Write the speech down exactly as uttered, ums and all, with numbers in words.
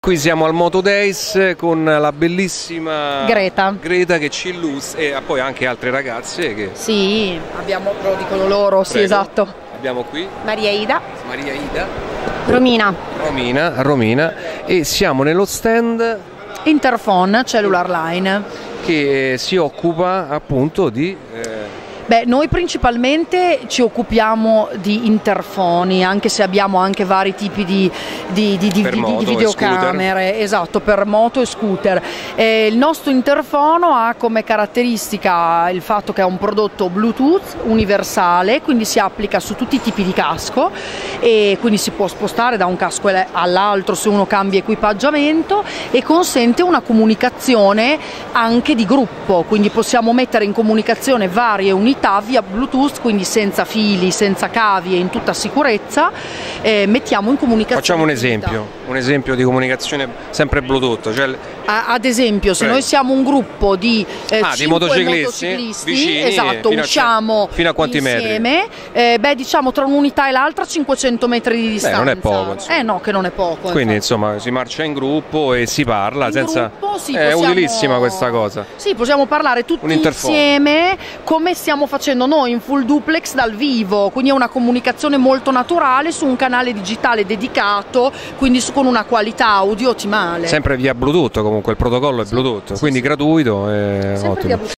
Qui siamo al Moto Days con la bellissima Greta, Greta che ci illustra e poi anche altre ragazze che... Sì, abbiamo, lo dicono loro, Prego. sì, esatto. Abbiamo qui Maria Ida, Maria Ida, Romina, Romina, Romina e siamo nello stand Interphone Cellular Line. che si occupa appunto di... Eh, Beh, noi principalmente ci occupiamo di interfoni, anche se abbiamo anche vari tipi di, di, di, di, Per di, moto di e videocamere, esatto, per moto e scooter. Eh, il nostro interfono ha come caratteristica il fatto che è un prodotto Bluetooth universale, quindi si applica su tutti i tipi di casco e quindi si può spostare da un casco all'altro se uno cambia equipaggiamento e consente una comunicazione anche di gruppo, quindi possiamo mettere in comunicazione varie unità via Bluetooth, quindi senza fili, senza cavi e in tutta sicurezza, eh, mettiamo in comunicazione. Facciamo un esempio, un esempio di comunicazione sempre Bluetooth. Cioè... Ad esempio, se Prego. noi siamo un gruppo di, eh, ah, di motociclisti, motociclisti vicini, esatto, fino usciamo a, fino a quanti insieme, eh, beh diciamo tra un'unità e l'altra cinquecento metri di distanza. Beh, non è poco. Insomma. Eh no, che non è poco. Quindi infatti. insomma si marcia in gruppo e si parla in senza... Gruppo, sì, è possiamo... utilissima questa cosa. Sì, possiamo parlare tutti insieme come stiamo facendo noi in full duplex dal vivo, quindi è una comunicazione molto naturale su un canale digitale dedicato, quindi con una qualità audio ottimale. Sempre via Bluetooth, comunque il protocollo è Bluetooth, sì, quindi sì. gratuito e ottimo.